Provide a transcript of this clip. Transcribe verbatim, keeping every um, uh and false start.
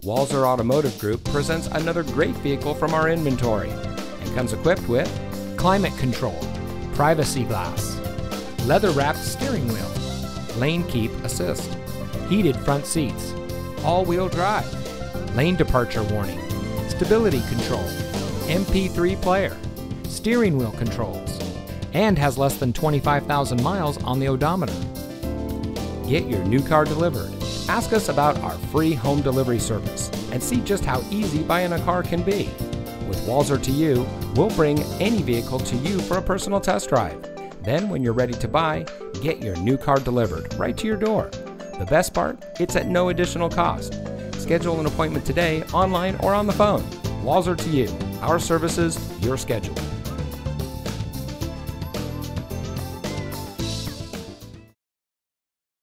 Walser Automotive Group presents another great vehicle from our inventory and comes equipped with climate control, privacy glass, leather-wrapped steering wheel, lane keep assist, heated front seats, all-wheel drive, lane departure warning, stability control, M P three player, steering wheel controls, and has less than twenty-five thousand miles on the odometer. Get your new car delivered. Ask us about our free home delivery service and see just how easy buying a car can be. With Walser to You, we'll bring any vehicle to you for a personal test drive. Then when you're ready to buy, get your new car delivered right to your door. The best part? It's at no additional cost. Schedule an appointment today, online or on the phone. Walser to You. Our services, your schedule.